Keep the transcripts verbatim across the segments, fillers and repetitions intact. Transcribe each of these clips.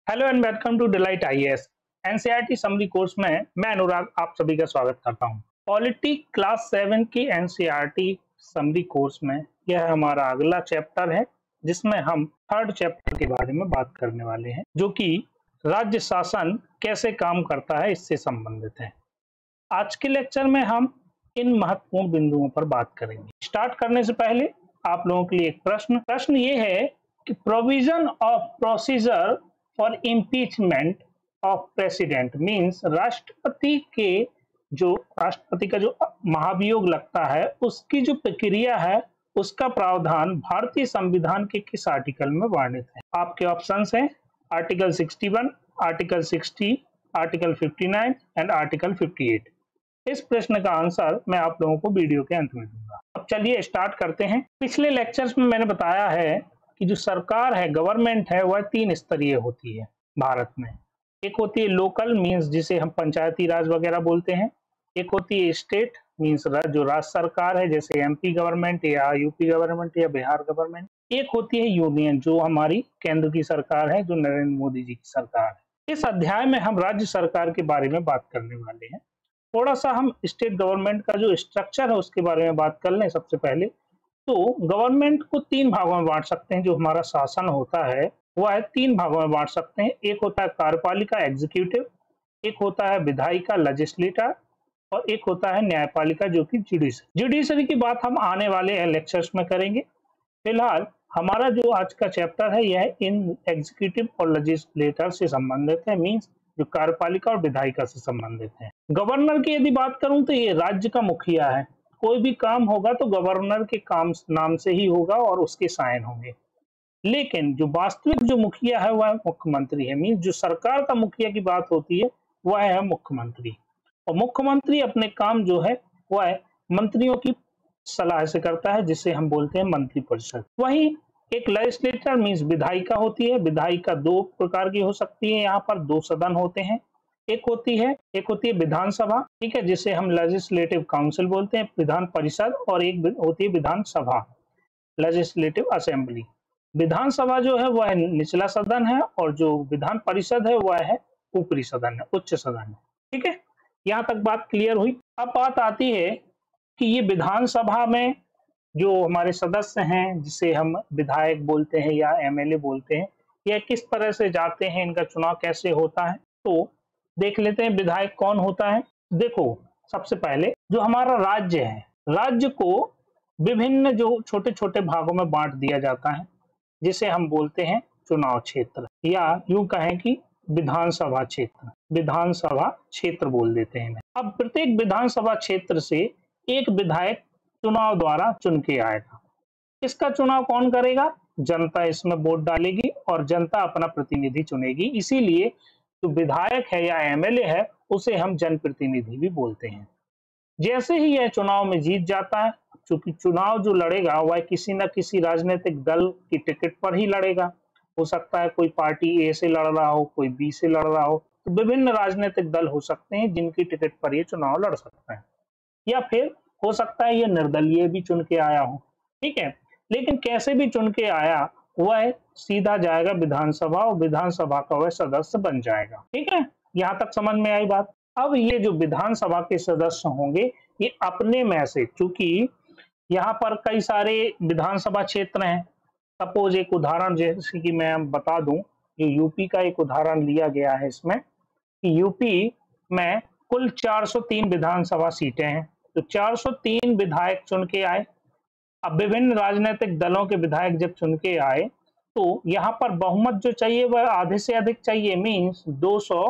Hello and welcome to Delight IAS. NCERT summary course में मैं अनुराग आप सभी का स्वागत करता हूं। पॉलिटी क्लास सेवन की एनसीईआरटी समरी कोर्स में यह हमारा अगला चैप्टर है, जिसमें हम थर्ड चैप्टर के बारे में बात करने वाले हैं, जो कि राज्य शासन कैसे काम करता है इससे संबंधित है। आज के लेक्चर में हम इन महत्वपूर्ण बिंदुओं पर बात करेंगे। स्टार्ट करने से पहले आप लोगों के लिए एक प्रश्न प्रश्न ये है कि provision of procedure for impeachment of president means राष्ट्रपति के जो राष्ट्रपति का जो महाभियोग लगता है उसकी जो प्रक्रिया है उसका प्रावधान भारतीय संविधान के किस आर्टिकल में वर्णित है। आपके ऑप्शंस हैं आर्टिकल इकसठ, आर्टिकल साठ, आर्टिकल उनसठ एंड आर्टिकल अट्ठावन। इस प्रश्न का आंसर मैं आप लोगों को वीडियो के अंत में दूंगा। अब चलिए स्टार्ट करते हैं। पिछले लेक्चर्स में मैंने बताया है कि जो सरकार है, गवर्नमेंट है, वह तीन स्तरीय होती है भारत में। एक होती है लोकल मींस जिसे हम पंचायती राज वगैरह बोलते हैं। एक होती है स्टेट मींस जो राज्य सरकार है, जैसे एमपी गवर्नमेंट या यूपी गवर्नमेंट या बिहार गवर्नमेंट। एक होती है यूनियन जो हमारी केंद्र की सरकार है, जो नरेंद्र मोदी जी की सरकार है। इस अध्याय में हम राज्य सरकार के बारे में बात करने वाले हैं। थोड़ा सा हम स्टेट गवर्नमेंट का जो स्ट्रक्चर है उसके बारे में बात कर लें। सबसे पहले तो गवर्नमेंट को तीन भागों में बांट सकते हैं। जो हमारा शासन होता है वह है तीन भागों में बांट सकते हैं। एक होता है कार्यपालिका एग्जीक्यूटिव, एक होता है विधायिका लेजिस्लेटर और एक होता है न्यायपालिका जो कि जुडिशरी। जुडिशरी की बात हम आने वाले लेक्चर्स में करेंगे। फिलहाल हमारा जो आज का चैप्टर है यह इन एग्जीक्यूटिव और लेजिस्लेटर से संबंधित है, मीन्स जो कार्यपालिका और विधायिका से संबंधित है। गवर्नर की यदि बात करूं तो ये राज्य का मुखिया है। कोई भी काम होगा तो गवर्नर के काम नाम से ही होगा और उसके साइन होंगे। लेकिन जो वास्तविक जो मुखिया है वह मुख्यमंत्री है। मीन्स जो सरकार का मुखिया की बात होती है वह है मुख्यमंत्री, और मुख्यमंत्री अपने काम जो है वह मंत्रियों की सलाह से करता है, जिसे हम बोलते हैं मंत्रिपरिषद। वहीं एक लेजिस्लेटर मीन्स विधायिका होती है। विधायिका दो प्रकार की हो सकती है। यहाँ पर दो सदन होते हैं। एक होती है एक होती है विधानसभा, ठीक है, जिसे हम लेजिस्लेटिव काउंसिल बोलते हैं, विधान परिषद। और एक होती है विधानसभा, लेजिस्लेटिव असेंबली। विधानसभा जो है वह निचला सदन है और जो विधान परिषद है वह है ऊपरी सदन है, उच्च सदन है। ठीक है, यहाँ तक बात क्लियर हुई। अब बात आती है कि ये विधानसभा में जो हमारे सदस्य हैं, जिसे हम विधायक बोलते हैं या एमएलए बोलते हैं, यह किस तरह से जाते हैं, इनका चुनाव कैसे होता है, तो देख लेते हैं विधायक कौन होता है। देखो, सबसे पहले जो हमारा राज्य है, राज्य को विभिन्न जो छोटे छोटे भागों में बांट दिया जाता है, जिसे हम बोलते हैं चुनाव क्षेत्र, या यूं कहें कि विधानसभा क्षेत्र। विधानसभा क्षेत्र बोल देते हैं। अब प्रत्येक विधानसभा क्षेत्र से एक विधायक चुनाव द्वारा चुन के आएगा। इसका चुनाव कौन करेगा? जनता इसमें वोट डालेगी और जनता अपना प्रतिनिधि चुनेगी। इसीलिए जो विधायक है या एमएलए है उसे हम जनप्रतिनिधि भी बोलते हैं। जैसे ही यह चुनाव में जीत जाता है, चूंकि चुनाव जो लड़ेगा वह किसी न किसी राजनीतिक दल की टिकट पर ही लड़ेगा। हो सकता है कोई पार्टी ए से लड़ रहा हो, कोई बी से लड़ रहा हो, तो विभिन्न राजनीतिक दल हो सकते हैं जिनकी टिकट पर ये चुनाव लड़ सकता है। या फिर हो सकता है ये निर्दलीय भी चुन के आया हो। ठीक है, लेकिन कैसे भी चुन के आया वह सीधा जाएगा विधानसभा और विधानसभा का वह सदस्य बन जाएगा। ठीक है, यहाँ तक समझ में आई बात। अब ये जो विधानसभा के सदस्य होंगे ये अपने में से, चूंकि यहाँ पर कई सारे विधानसभा क्षेत्र हैं। सपोज एक उदाहरण जैसे कि मैं बता दूं, जो यूपी का एक उदाहरण लिया गया है इसमें कि यूपी में कुल चार सौ तीन विधानसभा सीटें हैं। तो चार सौ तीन विधायक चुन के आए। अब विभिन्न राजनीतिक दलों के विधायक जब चुन के आए तो यहाँ पर बहुमत जो चाहिए वह आधे से अधिक चाहिए, मीन्स दो सौ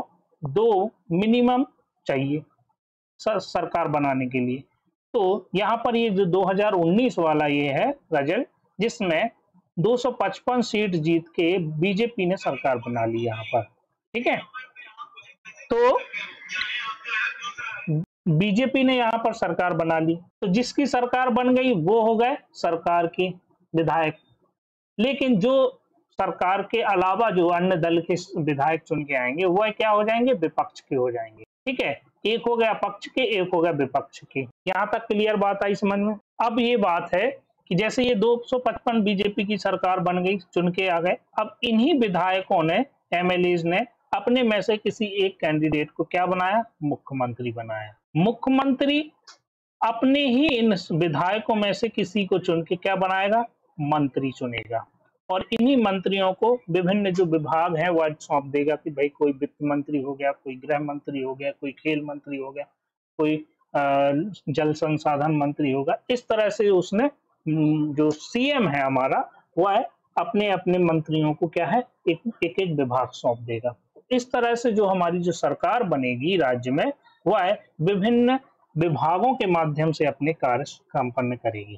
दो मिनिमम चाहिए सर, सरकार बनाने के लिए। तो यहाँ पर ये जो दो हज़ार उन्नीस वाला ये है रिजल्ट, जिसमें दो सौ पचपन सीट जीत के बीजेपी ने सरकार बना ली यहाँ पर। ठीक है, तो बीजेपी ने यहाँ पर सरकार बना ली, तो जिसकी सरकार बन गई वो हो गए सरकार के विधायक। लेकिन जो सरकार के अलावा जो अन्य दल के विधायक चुन के आएंगे वह क्या हो जाएंगे? विपक्ष के हो जाएंगे। ठीक है, एक हो गया पक्ष के, एक हो गया विपक्ष के। यहाँ तक क्लियर बात आई समझ में? अब ये बात है कि जैसे ये दो सौ पचपन बीजेपी की सरकार बन गई, चुन के आ गए। अब इन्हीं विधायकों ने एमएलएज ने अपने में से किसी एक कैंडिडेट को क्या बनाया, मुख्यमंत्री बनाया। मुख्यमंत्री अपने ही इन विधायकों में से किसी को चुन के क्या बनाएगा, मंत्री चुनेगा, और इन्हीं मंत्रियों को विभिन्न जो विभाग हैं वह सौंप देगा कि भाई कोई वित्त मंत्री हो गया, कोई गृह मंत्री हो गया, कोई खेल मंत्री हो गया, कोई जल संसाधन मंत्री होगा। इस तरह से उसने जो सीएम है हमारा वह अपने अपने मंत्रियों को क्या है, एक एक, एक विभाग सौंप देगा। इस तरह से जो हमारी जो सरकार बनेगी राज्य में वह विभिन्न विभागों के माध्यम से अपने कार्य संपन्न करेगी,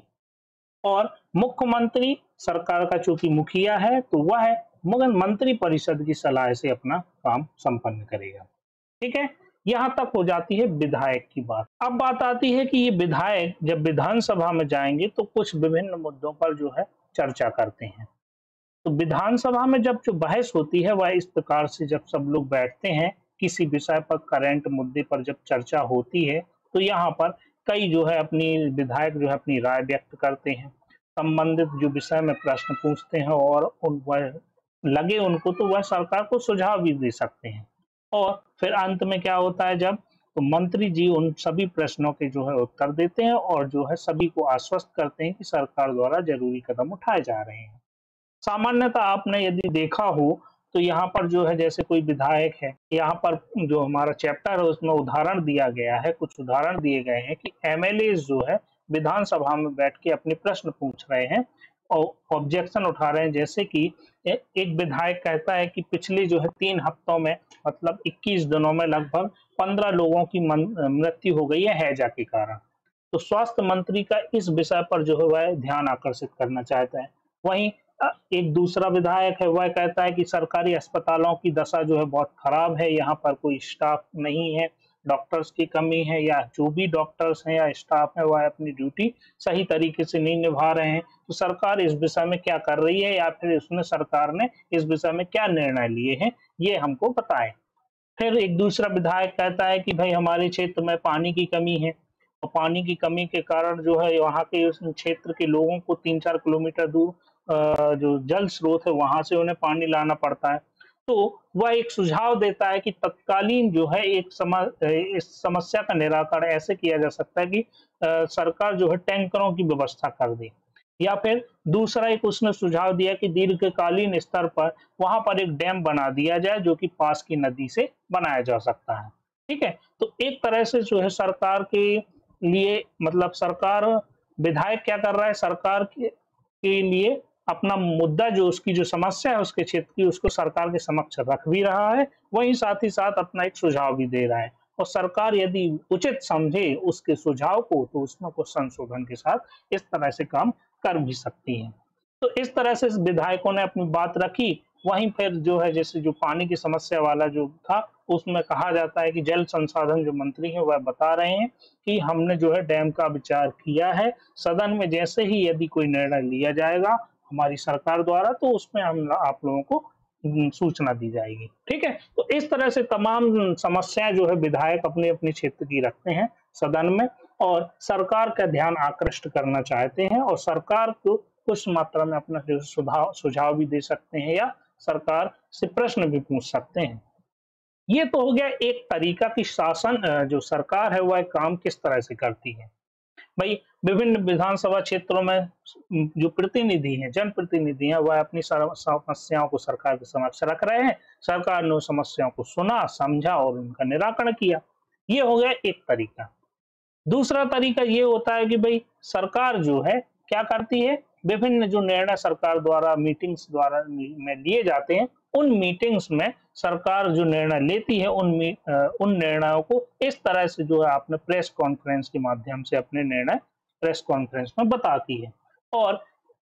और मुख्यमंत्री सरकार का चूंकि मुखिया है तो वह मगर मंत्री परिषद की सलाह से अपना काम संपन्न करेगा। ठीक है, यहाँ तक हो जाती है विधायक की बात। अब बात आती है कि ये विधायक जब विधानसभा में जाएंगे तो कुछ विभिन्न मुद्दों पर जो है चर्चा करते हैं। तो विधानसभा में जब जो बहस होती है वह इस प्रकार से, जब सब लोग बैठते हैं किसी विषय पर, करंट मुद्दे पर जब चर्चा होती है तो यहाँ पर कई जो है अपनी विधायक जो है अपनी राय व्यक्त करते हैं, संबंधित जो विषय में प्रश्न पूछते हैं, और उन वह लगे उनको तो वह सरकार को सुझाव भी दे सकते हैं। और फिर अंत में क्या होता है, जब तो मंत्री जी उन सभी प्रश्नों के जो है उत्तर देते हैं और जो है सभी को आश्वस्त करते हैं कि सरकार द्वारा जरूरी कदम उठाए जा रहे हैं। सामान्यतः आपने यदि देखा हो तो यहाँ पर जो है जैसे कोई विधायक है, यहाँ पर जो हमारा चैप्टर है उसमें उदाहरण दिया गया है, कुछ उदाहरण दिए गए हैं कि एमएलए जो है विधानसभा में बैठ के अपने प्रश्न पूछ रहे हैं और ऑब्जेक्शन उठा रहे हैं। जैसे कि एक विधायक कहता है कि पिछले जो है तीन हफ्तों में मतलब इक्कीस दिनों में लगभग पंद्रह लोगों की मृत्यु हो गई है हैजा के कारण। तो स्वास्थ्य मंत्री का इस विषय पर जो है वह ध्यान आकर्षित करना चाहता है। वहीं एक दूसरा विधायक है वह कहता है कि सरकारी अस्पतालों की दशा जो है बहुत खराब है, यहाँ पर कोई स्टाफ नहीं है, डॉक्टर्स की कमी है, या जो भी डॉक्टर्स हैं या स्टाफ है वह अपनी ड्यूटी सही तरीके से नहीं निभा रहे हैं। तो सरकार इस विषय में क्या कर रही है, या फिर इसमें सरकार ने इस विषय में क्या निर्णय लिए हैं, ये हमको बताएं। फिर एक दूसरा विधायक कहता है कि भाई हमारे क्षेत्र में पानी की कमी है, और पानी की कमी के कारण जो है वहाँ के उस क्षेत्र के लोगों को तीन चार किलोमीटर दूर जो जल स्रोत है वहां से उन्हें पानी लाना पड़ता है। तो वह एक सुझाव देता है कि तत्कालीन जो है एक सम, इस समस्या का निराकरण ऐसे किया जा सकता है कि आ, सरकार जो है टैंकरों की व्यवस्था कर दे, या फिर दूसरा एक उसने सुझाव दिया कि दीर्घकालीन स्तर पर वहां पर एक डैम बना दिया जाए जो कि पास की नदी से बनाया जा सकता है। ठीक है, तो एक तरह से जो है सरकार के लिए मतलब सरकार विधायक क्या कर रहा है, सरकार के, के लिए अपना मुद्दा जो उसकी जो समस्या है उसके क्षेत्र की उसको सरकार के समक्ष रख भी रहा है, वहीं साथ ही साथ अपना एक सुझाव भी दे रहा है, और सरकार यदि उचित समझे उसके सुझाव को तो उसमें कुछ संशोधन के साथ इस तरह से काम कर भी सकती है। तो इस तरह से विधायकों ने अपनी बात रखी। वहीं फिर जो है जैसे जो पानी की समस्या वाला जो था उसमें कहा जाता है कि जल संसाधन जो मंत्री हैं वह बता रहे हैं कि हमने जो है डैम का विचार किया है, सदन में जैसे ही यदि कोई निर्णय लिया जाएगा हमारी सरकार द्वारा तो उसमें हम आप लोगों को सूचना दी जाएगी। ठीक है, तो इस तरह से तमाम समस्याएं जो है विधायक अपने अपने क्षेत्र की रखते हैं सदन में, और सरकार का ध्यान आकृष्ट करना चाहते हैं, और सरकार को कुछ मात्रा में अपना जो सुझाव सुझाव भी दे सकते हैं या सरकार से प्रश्न भी पूछ सकते हैं। ये तो हो गया एक तरीका की शासन जो सरकार है वह काम किस तरह से करती है। भाई विभिन्न विधानसभा क्षेत्रों में जो प्रतिनिधि हैं, जनप्रतिनिधि हैं, वह अपनी समस्याओं को सरकार के समक्ष रख रहे हैं, सरकार ने समस्याओं को सुना, समझा और उनका निराकरण किया। ये हो गया एक तरीका। दूसरा तरीका ये होता है कि भाई सरकार जो है क्या करती है, विभिन्न जो निर्णय सरकार द्वारा मीटिंग्स द्वारा में लिए जाते हैं उन मीटिंग्स में सरकार जो निर्णय लेती है उन उन निर्णयों को इस तरह से जो है आपने प्रेस कॉन्फ्रेंस के माध्यम से अपने निर्णय प्रेस कॉन्फ्रेंस में बताती है। और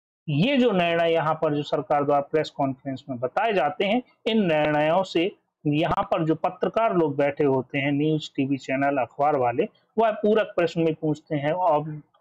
ये जो निर्णय यहाँ पर जो सरकार द्वारा प्रेस कॉन्फ्रेंस में बताए जाते हैं, इन निर्णयों से यहाँ पर जो पत्रकार लोग बैठे होते हैं, न्यूज टीवी चैनल अखबार वाले, वह पूरक प्रश्न में पूछते हैं और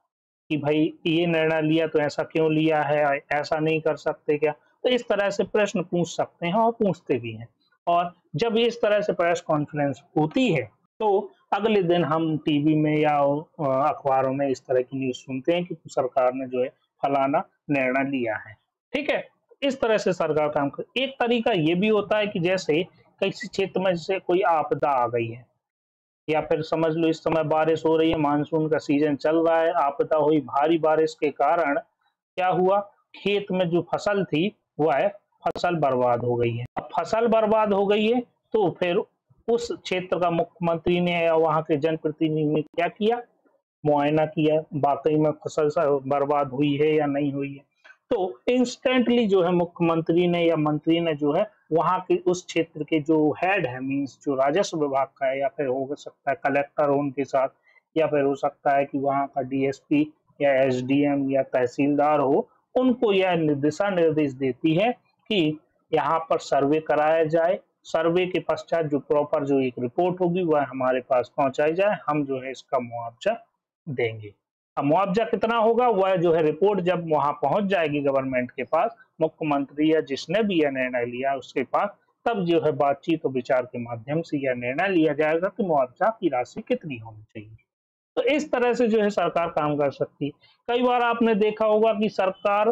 कि भाई ये निर्णय लिया तो ऐसा क्यों लिया है, ऐसा नहीं कर सकते क्या। तो इस तरह से प्रश्न पूछ सकते हैं और पूछते भी हैं। और जब इस तरह से प्रेस कॉन्फ्रेंस होती है तो अगले दिन हम टीवी में या अखबारों में इस तरह की न्यूज सुनते हैं कि सरकार ने जो है फलाना निर्णय लिया है। ठीक है, इस तरह से सरकार काम कर। एक तरीका ये भी होता है कि जैसे किसी क्षेत्र में जैसे कोई आपदा आ गई है, या फिर समझ लो इस समय बारिश हो रही है, मानसून का सीजन चल रहा है, आपदा हुई, भारी बारिश के कारण क्या हुआ, खेत में जो फसल थी वह फसल बर्बाद हो गई है। अब फसल बर्बाद हो गई है तो फिर उस क्षेत्र का मुख्यमंत्री ने या वहां के जनप्रतिनिधि ने क्या किया, मुआयना किया, वाकई में फसल बर्बाद हुई है या नहीं हुई है। तो इंस्टेंटली जो है मुख्यमंत्री ने या मंत्री ने जो है वहां के उस क्षेत्र के जो हेड है, मीन्स जो राजस्व विभाग का है, या फिर हो सकता है कलेक्टर हो उनके साथ, या फिर हो सकता है कि वहां का डीएसपी या एसडीएम या तहसीलदार हो, उनको यह दिशा निर्देश देती है कि यहाँ पर सर्वे कराया जाए। सर्वे के पश्चात जो प्रॉपर जो एक रिपोर्ट होगी वह हमारे पास पहुंचाई जाए, हम जो है इसका मुआवजा देंगे। अब मुआवजा कितना होगा वह जो है रिपोर्ट जब वहां पहुंच जाएगी गवर्नमेंट के पास, मुख्यमंत्री या जिसने भी यह निर्णय लिया उसके पास, तब जो है बातचीत और विचार के माध्यम से यह निर्णय लिया जाएगा कि मुआवजा की राशि कितनी होनी चाहिए। तो इस तरह से जो है सरकार काम कर सकती है। कई बार आपने देखा होगा कि सरकार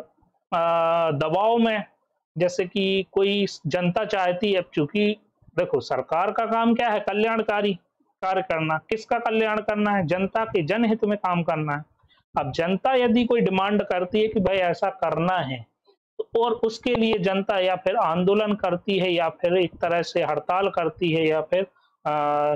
दबाव में, जैसे कि कोई जनता चाहती है, चूंकि देखो सरकार का काम क्या है, कल्याणकारी कार्य करना। किसका कल्याण करना है, जनता के जनहित में काम करना है। अब जनता यदि कोई डिमांड करती है कि भाई ऐसा करना है, तो और उसके लिए जनता या फिर आंदोलन करती है या फिर एक तरह से हड़ताल करती है या फिर आ,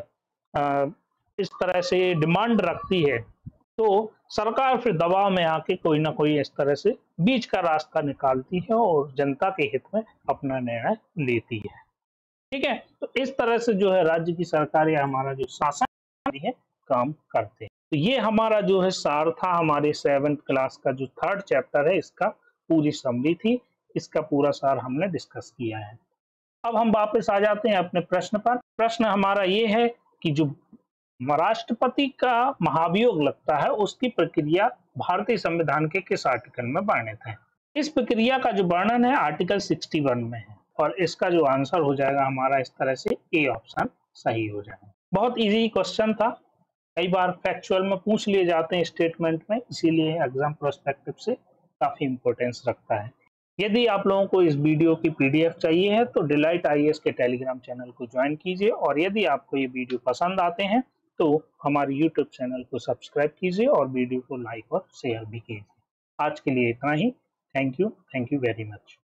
आ, इस तरह से डिमांड रखती है, तो सरकार फिर दबाव में आके कोई ना कोई इस तरह से बीच का रास्ता निकालती है और जनता के हित में अपना निर्णय लेती है। ठीक है, तो इस तरह से जो है राज्य की सरकार या हमारा जो शासन है काम करते हैं। तो ये हमारा जो है सार था, हमारे सेवेंथ क्लास का जो थर्ड चैप्टर है इसका पूरी समरी थी, इसका पूरा सार हमने डिस्कस किया है। अब हम वापस आ जाते हैं अपने प्रश्न पर। प्रश्न हमारा ये है कि जो राष्ट्रपति का महाभियोग लगता है उसकी प्रक्रिया भारतीय संविधान के किस आर्टिकल में वर्णित है। इस प्रक्रिया का जो वर्णन है आर्टिकल इकसठ में है, और इसका जो आंसर हो जाएगा हमारा इस तरह से ए ऑप्शन सही हो जाएगा। बहुत इजी क्वेश्चन था, कई बार फैक्चुअल में पूछ लिए जाते हैं स्टेटमेंट में, इसीलिए एग्जाम प्रोस्पेक्टिव से काफी इंपॉर्टेंस रखता है। यदि आप लोगों को इस वीडियो की पीडीएफ चाहिए है तो डिलाइट आईएएस के टेलीग्राम चैनल को ज्वाइन कीजिए, और यदि आपको ये वीडियो पसंद आते हैं तो हमारे यूट्यूब चैनल को सब्सक्राइब कीजिए और वीडियो को लाइक और शेयर भी कीजिए। आज के लिए इतना ही। Thank you, thank you very much.